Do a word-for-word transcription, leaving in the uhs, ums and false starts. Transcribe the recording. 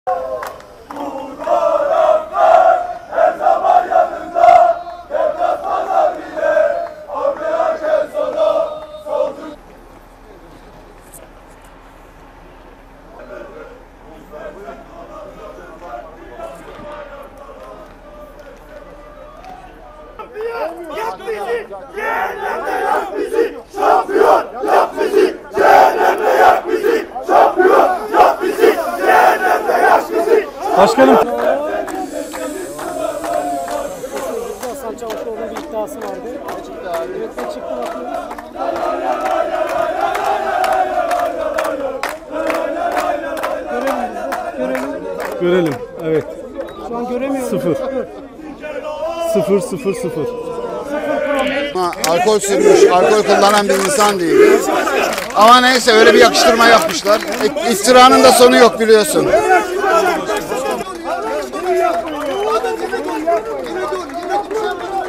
Yap bizi, cehennemde yak bizi, şampiyon yap bizi, cehennemde yak bizi, şampiyon yap bizi, cehennemde yak bizi. Başkanım. Hasan Çavuşoğlu'nun bir iddiası vardı. Çıktı abi. Evet, ne çıktı bakıyoruz. Görelim mi? Görelim. Görelim. Evet. Şu an göremiyoruz. Sıfır. Sıfır sıfır sıfır. Ha, alkol sürmüş, alkol kullanan bir insan değil. Ama neyse öyle bir yakıştırma yapmışlar. E, iftiranın da sonu yok biliyorsun. Yine dur, yine dur, yine dur.